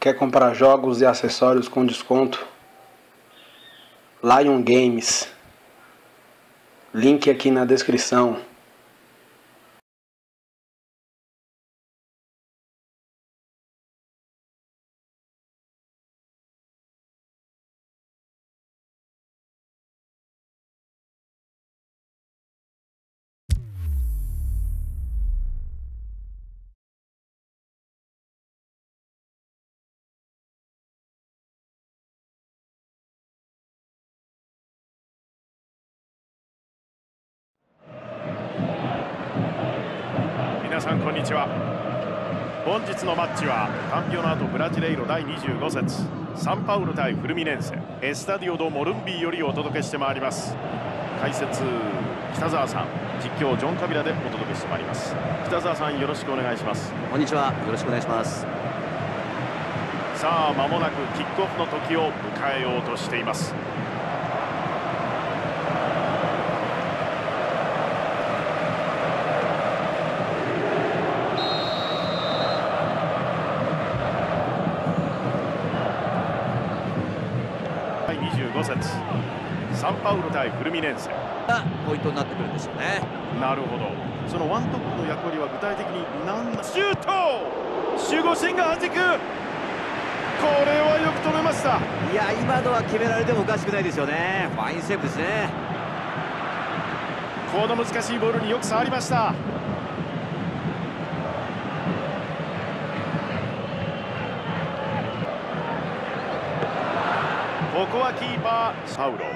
Quer comprar jogos e acessórios com desconto? Lion Games. Link aqui na descrição. 皆さんこんにちは。本日のマッチはカンピオナートブラジレイロ第25節サンパウロ対フルミネンセエスタディオド・モルンビーよりお届けしてまいります。解説北澤さん、実況ジョン・カビラでお届けしてまいります。北澤さん、よろしくお願いします。 こんにちは、よろしくお願いします。 さあ間もなくキックオフの時を迎えようとしています。第25節サンパウロ対フルミネンセがポイントになってくるんですよね。 なるほど。そのワントップの役割は具体的に何だ。シュート、守護神が弾く。これはよく止めました。 いや、今のは決められてもおかしくないですよね。ファインセーブですね。 この難しいボールによく触りました。ここはキーパーパウロ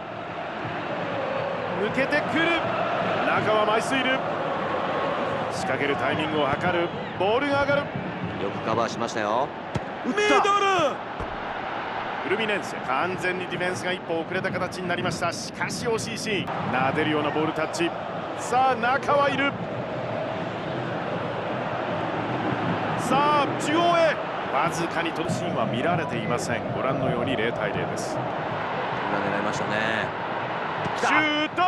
抜けてくる。中はマイスイル仕掛けるタイミングを図る。ボールが上がる。 よくカバーしましたよ。 ミドル。フルミネンセ完全にディフェンスが一歩遅れた形になりました。しかし惜しいシーン。撫でるようなボールタッチ。さあ中はいる。さあ中央へ。わずかに取るシーンは見られていません。ご覧のように0対0です。 今狙いましたね。 シュート。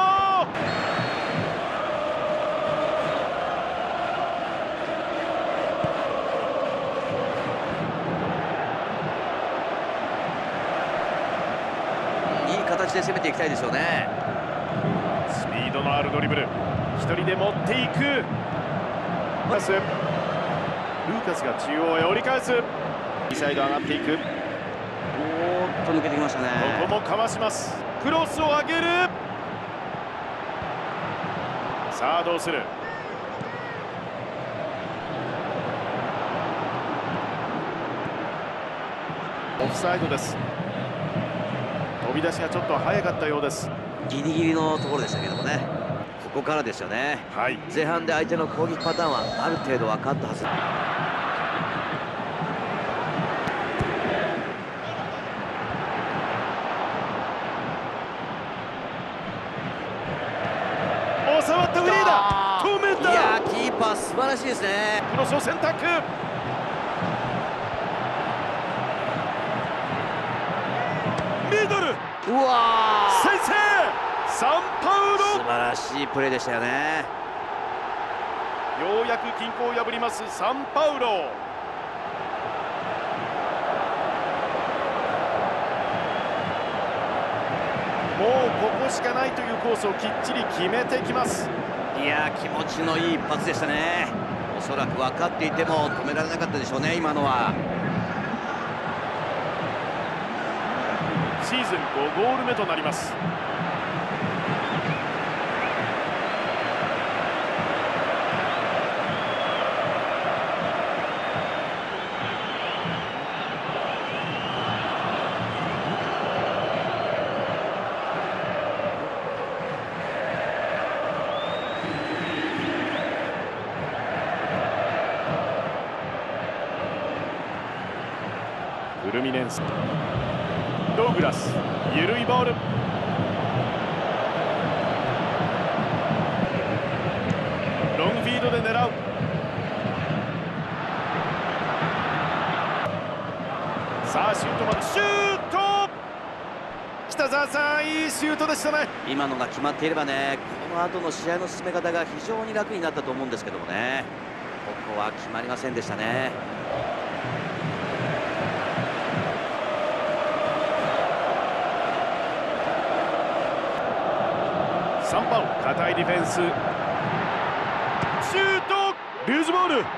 いい形で攻めていきたいですよね。 スピードのあるドリブル。一人で持っていく。パス。ルーカスが中央へ折り返す。右サイド上がっていく。 おーっと抜けてきましたね。 ここもかわします。クロスを上げる。さあどうする。オフサイドです。飛び出しがちょっと早かったようです。 ギリギリのところでしたけどもね。ここからですよね。 はい、 前半で相手の攻撃パターンはある程度分かったはず。 収まった。フリーだ。止めた。 いやー、キーパー素晴らしいですね。 クロスを選択。ミドル。 うわー、 先制。サンパウロ。 素晴らしいプレーでしたよね。 ようやく均衡を破りますサンパウロ。もうここしかないというコースをきっちり決めてきます。 いやー、気持ちのいい一発でしたね。おそらく分かっていても止められなかったでしょうね、今のは。 シーズン5ゴール目となります。フルミネンセドウグラス、緩いボール。ロングフィードで狙う。さあシュートまで。シュート。北澤さん、いいシュートでしたね。 今のが決まっていればね、この後の試合の進め方が非常に楽になったと思うんですけどもね、ここは決まりませんでしたね。 ンパウ硬いディフェンス、シュート、ルーズボール。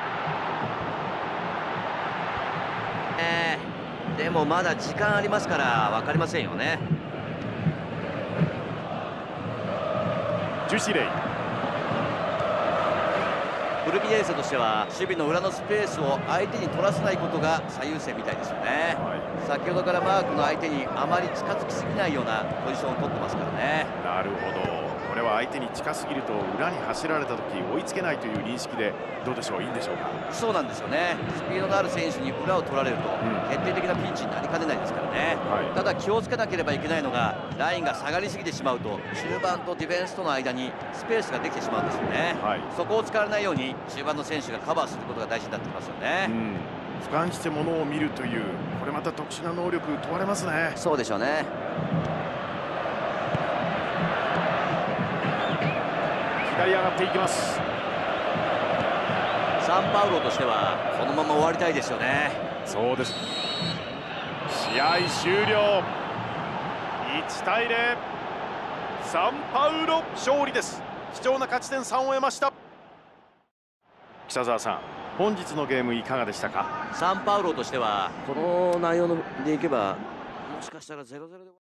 でもまだ時間ありますから分かりませんよね。 ジュシレイ、 フルミネンセとしては守備の裏のスペースを相手に取らせないことが最優先みたいですよね。先ほどからマークの相手にあまり近づきすぎないようなポジションを取ってますからね。 なるほど、これは相手に近すぎると裏に走られた時追いつけないという認識でどうでしょう、いいんでしょうか。 そうなんですよね。スピードのある選手に裏を取られると決定的なピンチになりかねないですからね。ただ気をつけなければいけないのが、ラインが下がりすぎてしまうと中盤とディフェンスとの間にスペースができてしまうんですよね。そこを使われないように中盤の選手がカバーすることが大事になってきますよね。 俯瞰してものを見るという、これまた特殊な能力問われますね。 そうでしょうね。 左上がっていきます。 サンパウロとしてはこのまま終わりたいですよね。 そうです。試合終了。1対0、サンパウロ勝利です。貴重な勝ち点3を得ました。北澤さん、本日のゲームいかがでしたか。 サンパウロとしてはこの内容でいけばもしかしたら0-0で